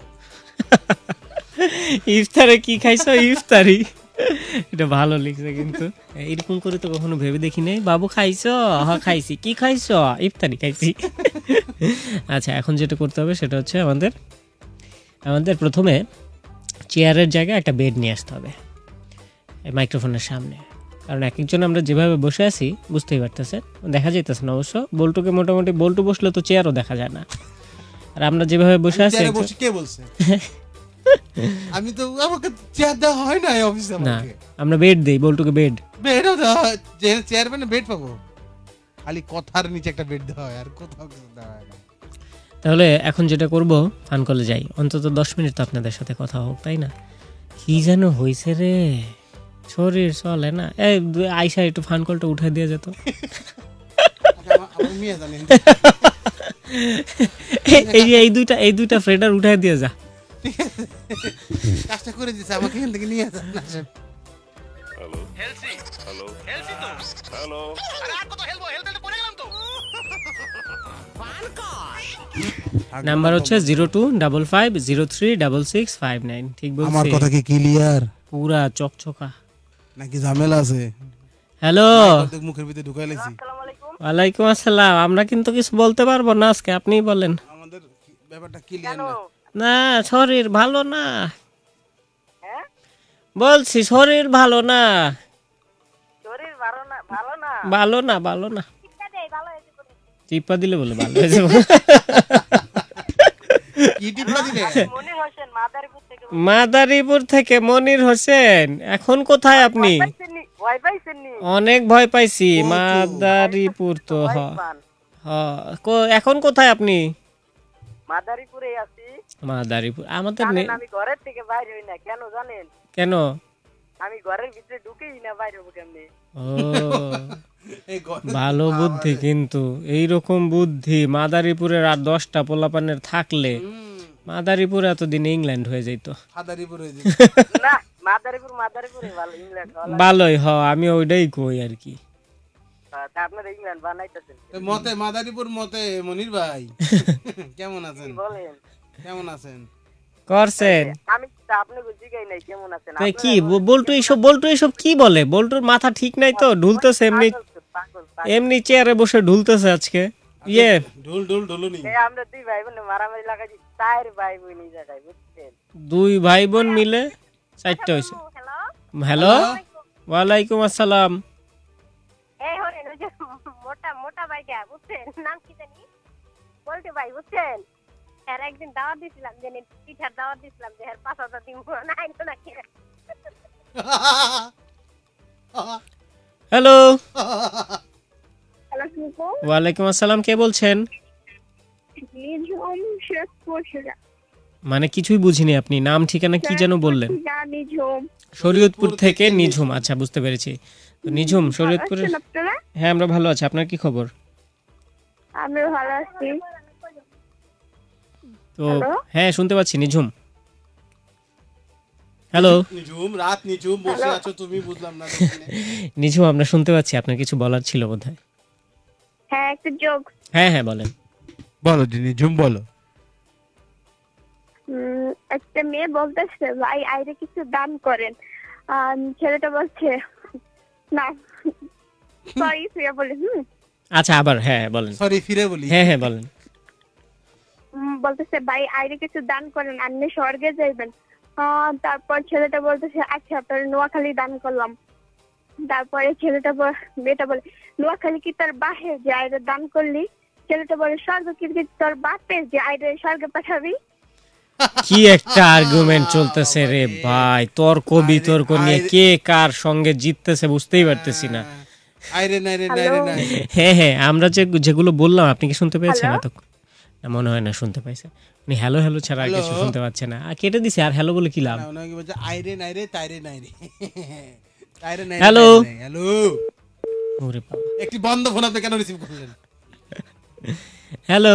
ইফতারে কি খাইছো? ইফতারি। এটা ভালো লিখছে, কিন্তু এরকম করে তো কখনো ভেবে দেখি নাই। বাবু খাইছো? হ্যাঁ খাইছি। কি খাইছো? ইফতারি খাইছি। আচ্ছা এখন যেটা করতে হবে সেটা হচ্ছে আমাদের প্রথমে চেয়ারের জায়গায় একটা বেড নিয়ে আসতে হবে মাইক্রোফোনের সামনে, কারণ এক একজন আমরা যেভাবে বসে আছি বুঝতেই পারতেছেন, দেখা যাইতেছে না অবশ্য। বল্টুকে মোটামুটি বল্টু বসলে তো চেয়ারও দেখা যায় না, আর আমরা যেভাবে বসে আছি চেয়ারে বসে কে বলছে? আমি তো, আমাকে চেয়ার দেওয়া হয় না এই অফিসে। না, আমাকে আমরা বেড দেই বল্টুকে, বেড। বেডও দেওয়া হয়, চেয়ার মানে বেড পাবো, খালি কথার নিচে একটা বেড দেওয়া হয়, আর কোথাও কিছু দেওয়া হয় না। তাহলে এখন যেটা করব, ফান কলে যাই, অন্তত 10 মিনিট তো আপনাদের সাথে কথা হোক, তাই না? কি যেন হয়েছে রে, শরীর চলে না। এই আইসা একটু ফান কলটা উঠাই দিয়ে যেত। আমার মেয়ে জানে এই দুইটা ফ্রেন্ডার উঠাই দিয়ে যা, কাজটা করে দিছে, আমাকে এখান থেকে নিয়ে যান। নাম্বার হচ্ছে 0255036659। ঠিক বলছি? আমার কথা কি ক্লিয়ার? পুরা চকচকা নাকি ঝামেলা আছে? হ্যালো, মুখের ভিতরে ঢুকাই লাইছি। ওয়ালাইকুম আসসালাম। আমরা কিন্তু কিছু বলতে পারবো না আজকে, আপনিই বলেন। আমাদের ব্যাপারটা ক্লিয়ার না। না, শরীর ভালো না, বলছি শরীর ভালো না, ভালো না, ভালো না। টিপা দিলে বলে ভালো হয়ে যাবে। কি টিপা দিলে? মাদারীপুর থেকে মনির হোসেন। এখন কোথায় আপনি? অনেক ভয় পাইছি। মাদারীপুর তো এখন কোথায় আপনি? মাদারীপুরে আছি। মাদারীপুর আমাদের আমি ঘরের থেকে বাইরে হই না, কেন জানেন? কেন? আমি ঘরের ভিতরে ঢুকেই না, বাইরে হবো কেমনে? ও, ভালো বুদ্ধি। কিন্তু এইরকম বুদ্ধি মাদারীপুরের আর 10টা পোলাপানের থাকলে মাদারীপুর এতদিন ইংল্যান্ড হয়ে যেত। না, মাদারীপুরে ভালো, ইংল্যান্ড ভালো। ভালোই হ, আমি ওইটাই কই আর কি। আপনারা ইংল্যান্ড বানাইতেছেন মতে, মাদারীপুর মতে। মনির ভাই কেমন আছেন? বলেন কেমন আছেন? করছেন? আমি আপনাকে জিজ্ঞাই নাই কেমন আছেন। কি বল্টু এইসব কি বলে? বল্টুর মাথা ঠিক নাই তো, ঢুলতেছে এমনি, এমনি চেয়ারে বসে ঢুলতেছে আজকে। ইয়ে ঢুলুনি। আমরা দুই ভাই বোন মারামারি লাগাইছি, 4 ভাই বোন এই জায়গায়, বুঝছেন? 2 ভাই বোন মিলে 4টা হইছে। হ্যালো, ওয়ালাইকুম আসসালাম। এই হরেন, ওই যে মোটা ভাইটা, বুঝছেন নাম কি জানি, বলতে ভাই, বুঝছেন? এর একদিন দাওয়াত দিছিলাম, যে পিঠার দাওয়াত দিছিলাম, যে এর 5,000 দিন নাই নাকি। হ্যালো, হ্যালো, ওয়ালাইকুম আসসালাম। কে বলছেন? নিঝুম শেখপুর। মানে কিছুই বুঝিনি, আপনি নাম ঠিকানা কি যেন বললেন? নিঝুম শরীয়তপুর থেকে নিঝুম। আচ্ছা, বুঝতে পেরেছি। তো নিঝুম শরীয়তপুরে। হ্যাঁ, আমরা ভালো আছি। আপনার কি খবর? আমি ভালো আছি। তো হ্যাঁ, শুনতে পাচ্ছি। নিঝুম, হ্যালো। নিঝুম বসে আছো তুমি, বুঝলাম না। নিঝুম, আমরা শুনতে পাচ্ছি, আপনার কিছু বলার ছিল বোধহয়। হ্যাঁ, একটা যোগ। হ্যাঁ, বলেন। বলো নিঝুম, বলো। একটা মেয়ে বলতেছে, ভাই আইরে কিছু দান করেন। ছেলেটা বলছে না, সরি ফিরে বলে। আচ্ছা, আবার হ্যাঁ বলেন। সরি ফিরে বলি। হ্যাঁ বলেন। বলতেছে, ভাই আইরে কিছু দান করেন, আপনি স্বর্গে যাইবেন। তারপর ছেলেটা বলতেছে, আচ্ছা আপনার নোয়াখালী দান করলাম। তারপরে মেয়েটা বলে, নোয়াখালী কি তোর বাহে যে আইরে দান করলি? ছেলেটা বলে, স্বর্গ কি তোর বাপের যে আইরে স্বর্গে পাঠাবি? কি একটা আর্গুমেন্ট চলতেছে রে ভাই, তর্ক বিতর্ক নিয়ে কে কার সঙ্গে জিততেছে বুঝতেই পারতেছি না। হ্যাঁ, আমরা যেগুলো বললাম আপনি কি শুনতে পেয়েছেন? না, মনে হয় না শুনতে পাইছে। উনি হ্যালো ছাড়া আর কিছু শুনতে পাচ্ছে না, কেটে দিছে। আর হ্যালো বলে কি লাভ? হ্যালো, একটি বন্ধ ফোন আপনি কেন রিসিভ করলেন? হ্যালো,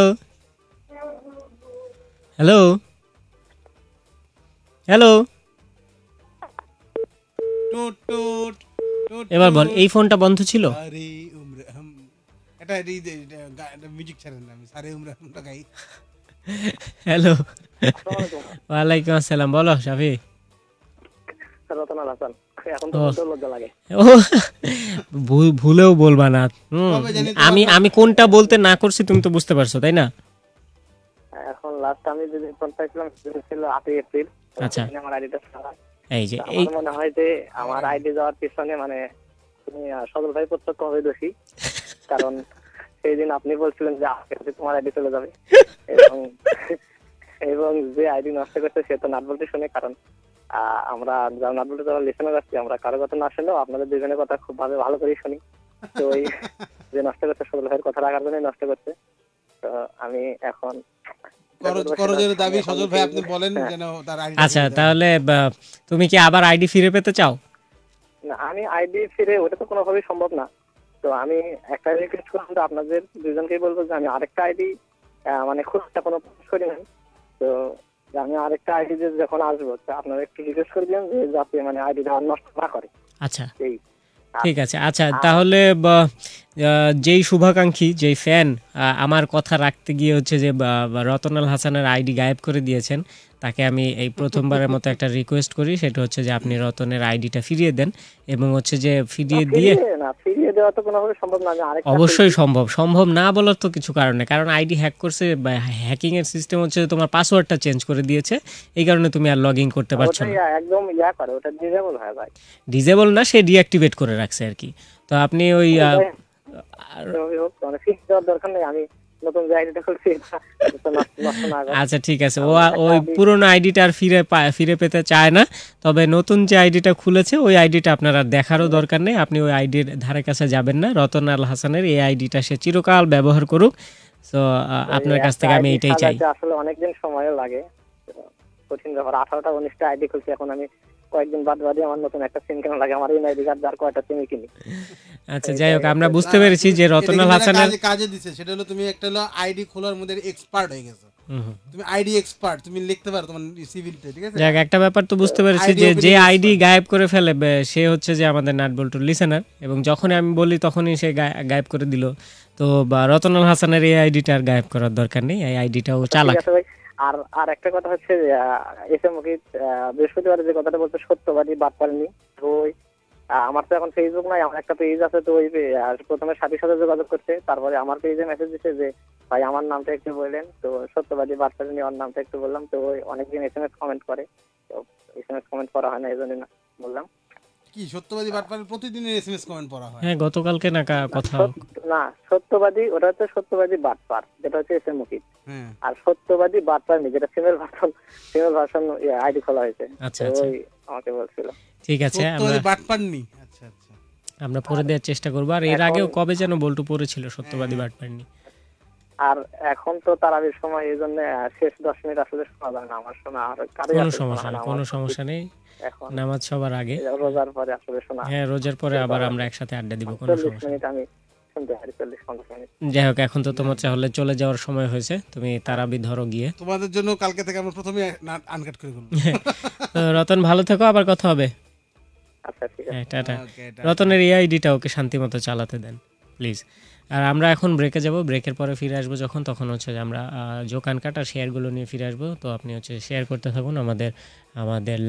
এবার বল, এই ফোনটা বন্ধ ছিল। হ্যালো, ওয়ালাইকুম আসসালাম। বলো শাফি। ভুলেও বলবা না। আমি কোনটা বলতে না করছি তুমি তো বুঝতে পারছো, তাই না? এখন লাস্ট আমি যদি ফোন পাইছিলাম সেটা ছিল 8 এপ্রিল। আচ্ছা, আমার আইডিটা এই যে মনে হয় যে আমার আইডি যাওয়ার পিছনে মানে তুমি সজল ভাই প্রত্যক্ষভাবে দোষী, কারণ সেই দিন আপনি বলছিলেন যে আজকে তোমার আইডি চলে যাবে, এবং এবং যে আইডি নষ্ট করছে সে তো নাটবল্টু শুনে, কারণ আমরা যারা নাটবল্টু যারা লিসেনার আসছি আমরা কারো কথা না শুনেও আপনাদের দুজনের কথা খুব ভালো করেই শুনি। তো ওই যে নষ্ট করছে সজল ভাইয়ের কথা রাখার জন্যই নষ্ট করছে। তো আমি এখন করজোরে দাবি সজল ভাই আপনি বলেন যেন তার আইডি। আচ্ছা, তাহলে তুমি কি আবার আইডি ফিরে পেতে চাও? না, আমি আইডি ফিরে ওটা তো কোনোভাবেই সম্ভব না। তো আমি একটা রিকোয়েস্ট করলাম, তো আপনাদের দুজনকেই বলবো যে আমি আরেকটা আইডি মানে খুব একটা কোনো পোস্ট করি নাই, তো আমি আরেকটা আইডি যখন আসবো তো আপনারা একটু রিকোয়েস্ট করে দিন যে যাতে মানে আইডিটা নষ্ট না করে। আচ্ছা, এই ঠিক আছে। আচ্ছা, তাহলে যেই শুভাকাঙ্ক্ষী, যেই ফ্যান আমার কথা রাখতে গিয়ে হচ্ছে যে রতনাল হাসানের আইডি গায়েব করে দিয়েছেন, তাকে আমি এই প্রথমবারের মতো একটা রিকোয়েস্ট করি, সেটা হচ্ছে যে আপনি রতনের আইডিটা ফিরিয়ে দেন, এবং হচ্ছে যে ফিরিয়ে দেওয়া তো কোনোভাবে সম্ভব না। আমি আরেকটা অবশ্যই সম্ভব না বলার তো কিছু কারণে, কারণ আইডি হ্যাক করছে, হ্যাকিং এর সিস্টেম হচ্ছে তোমার পাসওয়ার্ডটা চেঞ্জ করে দিয়েছে, এই কারণে তুমি আর লগ ইন করতে পারছো না। একদম করে ওটা ডিসেবল হয় ভাই। ডিসেবল না, সে ডিঅ্যাক্টিভেট করে রাখছে আর কি। তো আপনি ওই দরকার নেই, আমি নতুন যে আইডিটা খুলছি আচ্ছা, ঠিক আছে, ওই পুরনো আইডিটা আর ফিরে পেতে চায় না, তবে নতুন যে আইডিটা খুলেছে ওই আইডিটা আপনার আর দেখারও দরকার নেই, আপনি ওই আইডির ধারে কাছে যাবেন না। রতনাল হাসানের এই আইডিটা সে চিরকাল ব্যবহার করুক। তো আপনার কাছ থেকে আমি এইটাই চাই। আসলে অনেকদিন সময়ও লাগে, কঠিন ব্যাপার। 18টা 19টা আইডি খুলছি, এখন আমি কয়েকদিন বাদে আমার নতুন একটা সিম কেনা লাগে, আমার এই আইডি কার্ড আর কয়টা সিমই কিনি। আচ্ছা, যাই হোক, আমরা বুঝতে পেরেছি যে রতনাল হাসানের কাজে দিছে, সেটা হলো তুমি একটা হলো আইডি খোলার মধ্যে এক্সপার্ট হয়ে গেছো, তুমি আইডি এক্সপার্ট, তুমি লিখতে পারো তোমার সিভিলতে, ঠিক আছে। যাক, একটা ব্যাপার তো বুঝতে পেরেছি যে আইডি গায়েব করে ফেলে সে হচ্ছে যে আমাদের নাটবল্টুর লিসেনার, এবং যখনই আমি বলি তখনই সে গায়েব করে দিল। তো রতনাল হাসানের এই আইডিটা আর গায়েব করার দরকার নেই, এই আইডিটাও চালাক। আর একটা কথা হচ্ছে এস এম মুকিত বৃহস্পতিবার যে কথাটা বলতে সত্যবাদী বাদ পারেনি, তো আমার তো এখন ফেসবুক নাই, আমার একটা পেজ আছে, তো ওই প্রথমে সাথীর সাথে যোগাযোগ করছে, তারপরে আমার পেজে মেসেজ দিচ্ছে যে ভাই আমার নামটা একটু বললেন, তো সত্যবাদী বাদ পারেনি ওর নামটা একটু বললাম, তো ওই অনেকদিন SMS কমেন্ট করে, তো SMS কমেন্ট করা হয় না, এই জন্য বললাম। কি সত্যবাদী বাটপারের প্রতিদিনের SMS কমেন্ট পড়া হয়? হ্যাঁ, গতকালকে না কথা না, সত্যবাদী ওটা হচ্ছে সত্যবাদী বাটপার, যেটা হচ্ছে এস এম মুকিত, আর সত্যবাদী বাটপার নি যেটা ফিমেল ভার্সন আইডি খোলা হয়েছে। আচ্ছা, ওই আমাকে বলছিল। ঠিক আছে, সত্যবাদী বাটপার নি। আচ্ছা আচ্ছা, আমরা পরে দেওয়ার চেষ্টা করব। আর এর আগেও কবে যেন বল্টু পড়েছিল সত্যবাদী বাটপার নি। আর এখন তো তারাবির সময়, এই জন্য শেষ 10 মিনিট আসলে শোনা যায় না আমার শোনা, আর কোনো সমস্যা নেই, নামাজ সবার আগে, রোজার পরে আসলে শোনা। হ্যাঁ, রোজার পরে আবার আমরা একসাথে আড্ডা দিব, কোনো সমস্যা নেই। আমি শুনতে পারি 40-50 মিনিট। যাই হোক, এখন তো তোমার তাহলে চলে যাওয়ার সময় হয়েছে, তুমি তারাবি ধরো গিয়ে। তোমাদের জন্য কালকে থেকে আমরা প্রথমে আনকাট করে ফেলবো। রতন, ভালো থেকো, আবার কথা হবে। আচ্ছা, ঠিক আছে, টাটা। রতনের এই আইডিটা ওকে শান্তিমতো চালাতে দেন প্লিজ। আর আমরা এখন ব্রেকে যাব, ব্রেকের পরে ফিরে আসবো তখন হচ্ছে যে আমরা জোকান কাট আর শেয়ারগুলো নিয়ে ফিরে আসবো। তো আপনি হচ্ছে শেয়ার করতে থাকুন আমাদের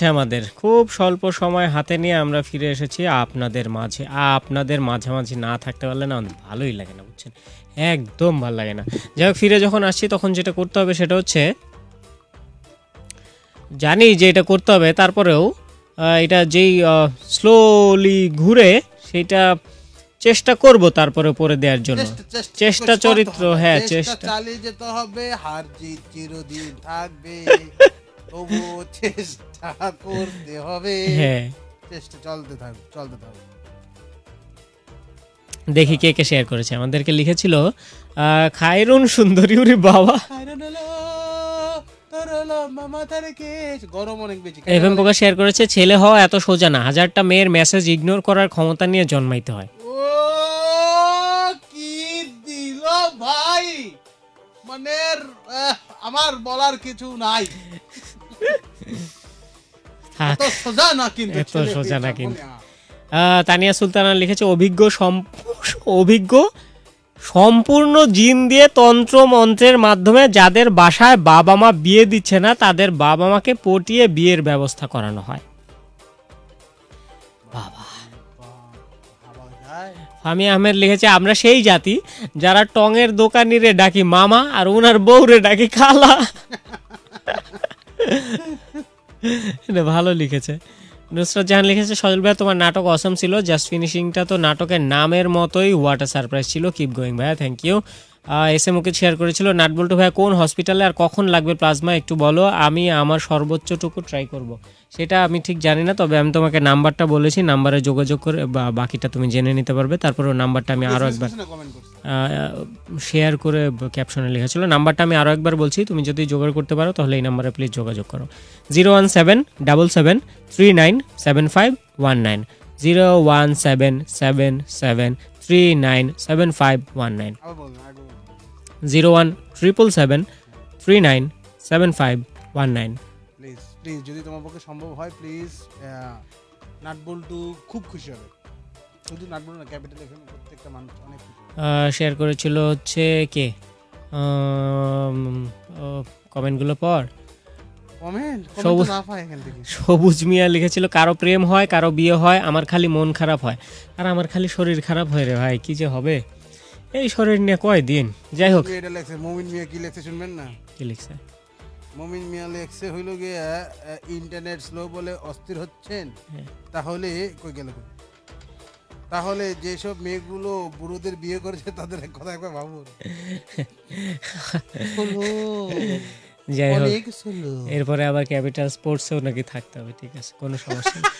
আমাদের খুব স্বল্প সময় হাতে নিয়ে আমরা ফিরে এসেছি আপনাদের মাঝে। আপনাদের মাঝামাঝি না থাকতে পারলে না আমাদের ভালোই লাগে না, বুঝছেন, একদম ভালো লাগে না। যাই হোক, ফিরে যখন আসছি তখন যেটা করতে হবে সেটা হচ্ছে, জানি যে এটা করতে হবে, তারপরেও এটা যেই স্লোলি ঘুরে সেটা চেষ্টা করব তারপরে পরে দেওয়ার জন্য। চেষ্টা চরিত্র, হ্যাঁ চেষ্টা চালিয়ে যেতে হবে, হার জিত চিরদিন থাকবে, তবু চেষ্টা করতে হবে। হ্যাঁ, চেষ্টা চলতে থাকবে, চলতে থাকবে। দেখি কে কে শেয়ার করেছে। আমাদেরকে লিখেছিল খায়রুন সুন্দরী, উরি বাবা। গরম অনেক বেশি। এফএম পোকা শেয়ার করেছে, ছেলে হওয়া এত সোজা না, 1000টা মেয়ের মেসেজ ইগনোর করার ক্ষমতা নিয়ে জন্মাইতে হয়। ও কি দিল ভাই, মানে আমার বলার কিছু নাই। এত সোজা না কিন্তু, এত সোজা না কিন্তু। তানিয়া সুলতানা লিখেছে, অভিজ্ঞ সম্পূর্ণ জিন দিয়ে তন্ত্র মন্ত্রের মাধ্যমে যাদের বাসায় বাবা মা বিয়ে দিচ্ছে না তাদের বাবা মাকে পটিয়ে বিয়ের ব্যবস্থা করানো হয়। বাবা। ফামি আহমেদ লিখেছে, আমরা সেই জাতি যারা টঙের দোকানিরে ডাকি মামা আর উনার বউরে ডাকি খালা। এটা ভালো লিখেছে। নুসরাত জাহান লিখেছে, সজল ভাই তোমার নাটক অসম ছিল, জাস্ট ফিনিশিংটা তো নাটকের নামের মতোই, হোয়াট আ সারপ্রাইজ ছিল, কিপ গোয়িং ভাইয়া, thank you. S M okay share করেছিল, নাটবল্টু ভাইয়া কোন হসপিটালে আর কখন লাগবে প্লাজমা একটু বলো, আমি আমার সর্বোচ্চটুকু ট্রাই করব। সেটা আমি ঠিক জানি না, তবে আমি তোমাকে নাম্বারটা বলেছি, নাম্বারে যোগাযোগ করে বাকিটা তুমি জেনে নিতে পারবে। তারপরে নাম্বারটা আমি আরও একবার শেয়ার করে ক্যাপশনে লেখা ছিল, নাম্বারটা আমি আরও একবার বলছি, তুমি যদি জোগাড় করতে পারো তাহলে এই নাম্বারে প্লিজ যোগাযোগ করো। 01777397519, 01777397519, 01777397519। প্লিজ প্লিজ, যদি তোমার পক্ষে সম্ভব হয় প্লিজ, নাটবল্টু খুব খুশি হবে। শুধু নাটবল্টু না, ক্যাপিটাল এফএম প্রত্যেকটা মানুষ অনেক খুশি হবে। শেয়ার করেছিল হচ্ছে কে, কমেন্টগুলো পর। সবুজ মিয়া লিখেছিল, কারো প্রেম হয়, কারো বিয়ে হয়, আমার খালি মন খারাপ হয়, আর আমার খালি শরীর খারাপ হয় রে ভাই, কি যে হবে এই শরীর নিয়ে কয়দিন। যাই হোক, এটা লেখছে মুমিন মিয়া, কি লেখছে শুনবেন না? কি লিখছে মুমিন মিয়া লেখছে হইল গিয়া, ইন্টারনেট স্লো বলে অস্থির হচ্ছেন, তাহলে কই গেল, তাহলে যেসব মেয়েগুলো বুড়োদের বিয়ে করেছে তাদের কথা একবার ভাবুন। যাই হোক, এরপরে আবার ক্যাপিটাল স্পোর্টসেও নাকি থাকতে হবে, ঠিক আছে, কোনো সমস্যা নেই।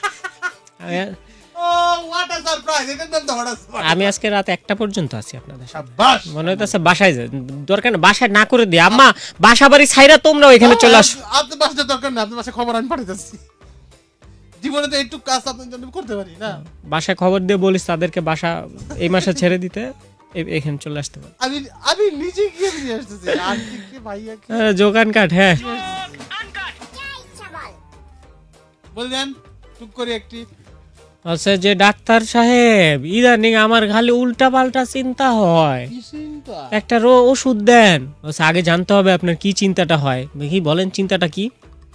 আমি আজকে রাত 1টা পর্যন্ত আছি আপনাদের, মনে হইতেছে বাসায় দরকার না, বাসায় না করে দিই আম্মা, বাসা বাড়ি ছাইরা তোমরা ওইখানে চলে আসো। আপনার বাসায় দরকার না, আপনার বাসায় খবর আমি পাঠাইতেছি, জীবনে তো একটু কাজ আপনার জন্য করতে পারি না। বাসায় খবর দিয়ে বলিস তাদেরকে বাসা এই মাসে ছেড়ে দিতে, এখানে চলে আসতে পারে। আমি নিজে গিয়ে নিয়ে আসতেছি, আর কি ভাইয়াকে যোগান কাট, হ্যাঁ বললেন টুক করে একটি। আচ্ছা, যে ডাক্তার সাহেব ইদানিং আমার খালি উল্টা পাল্টা চিন্তা হয়, একটা ওষুধ দেন। আগে জানতে হবে আপনার কি চিন্তাটা হয়, দেখি বলেন চিন্তাটা কি?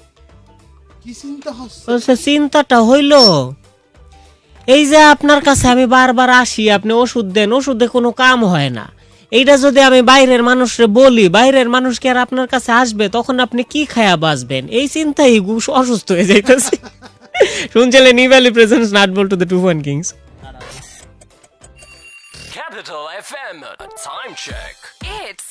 চিন্তাটা হইল এই যে আপনার কাছে আমি বারবার আসি, আপনি ওষুধ দেন, ওষুধে কোনো কাম হয় না, এইটা যদি আমি বাইরের মানুষরে বলি, বাইরের মানুষ কি আর আপনার কাছে আসবে? তখন আপনি কি খায়া বাঁচবেন? এই চিন্তাই অসুস্থ হয়ে যাইতেছে। শুনছিলেন নিভ্যালি presents Natboltu the 2 kings. Capital FM time check. It's